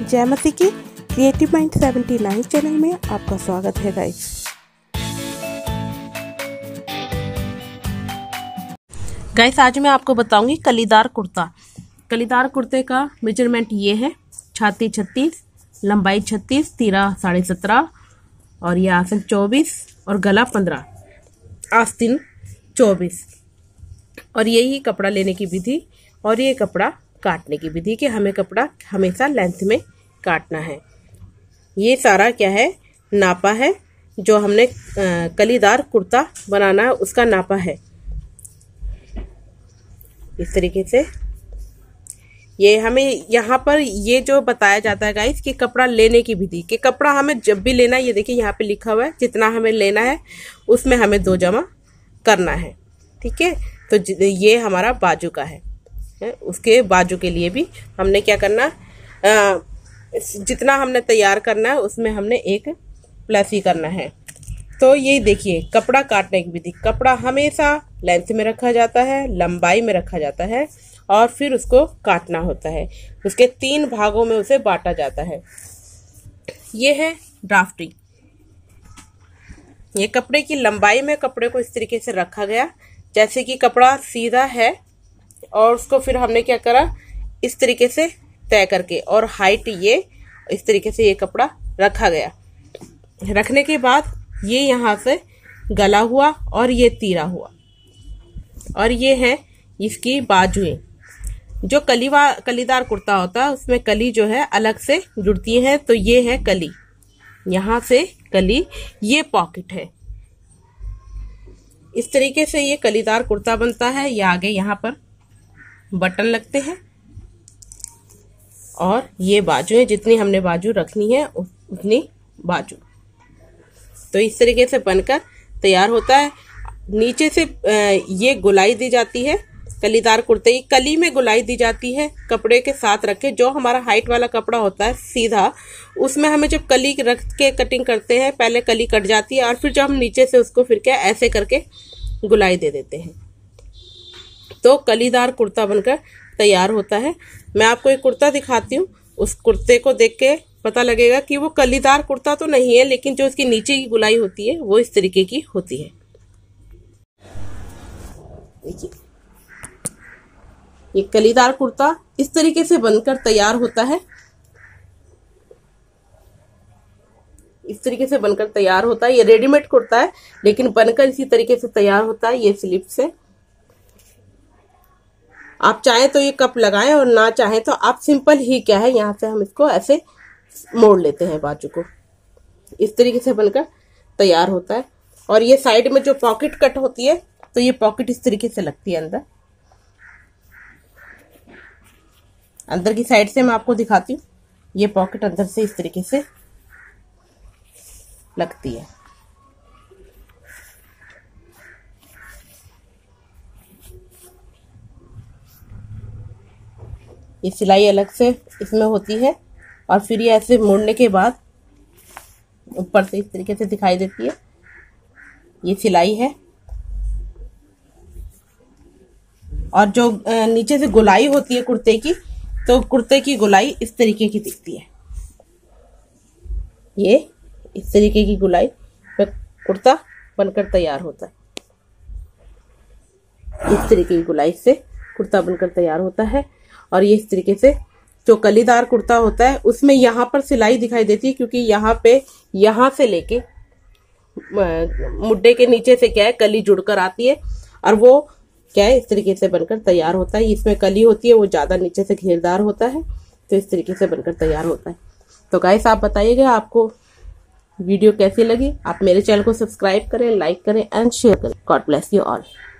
जय मसी की creative mind 79 channel में आपका स्वागत है गाइस। आज मैं आपको बताऊंगी कलीदार कुर्ता। कलीदार कुर्ते का मेजरमेंट ये है, छाती 36, लंबाई 36, तीरा 17.5 और ये आसन 24 और गला 15, आस्तीन 24। और यही कपड़ा लेने की विधि और ये कपड़ा काटने की विधि कि हमें कपड़ा हमेशा लेंथ में काटना है। ये सारा क्या है, नापा है। जो हमने कलीदार कुर्ता बनाना है उसका नापा है। इस तरीके से ये हमें यहाँ पर ये जो बताया जाता है गाइस कि कपड़ा लेने की विधि कि कपड़ा हमें जब भी लेना है, ये देखिए यहाँ पे लिखा हुआ है जितना हमें लेना है उसमें हमें 2 जमा करना है। ठीक है, तो ये हमारा बाजू का है। उसके बाजू के लिए भी हमने क्या करना, जितना हमने तैयार करना है उसमें हमने 1 प्लस ही करना है। तो ये देखिए कपड़ा काटने की विधि। कपड़ा हमेशा लेंथ में रखा जाता है, लंबाई में रखा जाता है और फिर उसको काटना होता है। उसके 3 भागों में उसे बांटा जाता है। ये है ड्राफ्टिंग। ये कपड़े की लंबाई में कपड़े को इस तरीके से रखा गया जैसे कि कपड़ा सीधा है और उसको फिर हमने क्या करा, इस तरीके से तय करके और हाइट ये इस तरीके से ये कपड़ा रखा गया। रखने के बाद ये यहाँ से गला हुआ और ये तीरा हुआ और ये है इसकी बाजुएं। जो कलीदार कुर्ता होता है उसमें कली जो है अलग से जुड़ती है, तो ये है कली, यहाँ से कली, ये पॉकेट है। इस तरीके से ये कलीदार कुर्ता बनता है। ये आगे यहाँ पर बटन लगते हैं और ये बाजू है, जितनी हमने बाजू रखनी है उतनी बाजू। तो इस तरीके से बनकर तैयार होता है। नीचे से ये गुलाई दी जाती है कलीदार कुर्ते की, कली में गुलाई दी जाती है कपड़े के साथ रखे। जो हमारा हाइट वाला कपड़ा होता है सीधा, उसमें हमें जब कली रख के कटिंग करते हैं पहले कली कट जाती है और फिर जब हम नीचे से उसको फिर क्या ऐसे करके गुलाई दे देते हैं तो कलीदार कुर्ता बनकर तैयार होता है। मैं आपको एक कुर्ता दिखाती हूँ, उस कुर्ते को देख के पता लगेगा कि वो कलीदार कुर्ता तो नहीं है, लेकिन जो उसकी नीचे की गुलाई होती है वो इस तरीके की होती है। देखिए ये कलीदार कुर्ता इस तरीके से बनकर तैयार होता है। इस तरीके से बनकर तैयार होता है। ये रेडीमेड कुर्ता है लेकिन बनकर इसी तरीके से तैयार होता है। ये स्लिप से आप चाहें तो ये कप लगाएं और ना चाहें तो आप सिंपल ही क्या है, यहाँ से हम इसको ऐसे मोड़ लेते हैं बाजू को। इस तरीके से बनकर तैयार होता है। और ये साइड में जो पॉकेट कट होती है तो ये पॉकेट इस तरीके से लगती है अंदर की साइड से। मैं आपको दिखाती हूँ, ये पॉकेट अंदर से इस तरीके से लगती है। ये सिलाई अलग से इसमें होती है और फिर ये ऐसे मोड़ने के बाद ऊपर से इस तरीके से दिखाई देती है। ये सिलाई है और जो नीचे से गुलाई होती है कुर्ते की, तो कुर्ते की गुलाई इस तरीके की दिखती है। ये इस तरीके की गुलाई पे कुर्ता बनकर तैयार होता है। इस तरीके की गुलाई से कुर्ता बनकर तैयार होता है। और ये इस तरीके से जो कलीदार कुर्ता होता है उसमें यहाँ पर सिलाई दिखाई देती है क्योंकि यहाँ पे यहाँ से लेके मुड्डे के नीचे से क्या है कली जुड़कर आती है और वो क्या है इस तरीके से बनकर तैयार होता है। इसमें कली होती है वो ज्यादा नीचे से घेरदार होता है, तो इस तरीके से बनकर तैयार होता है। तो गाइस आप बताइएगा आपको वीडियो कैसी लगी। आप मेरे चैनल को सब्सक्राइब करें, लाइक करें एंड शेयर करें। God bless you all.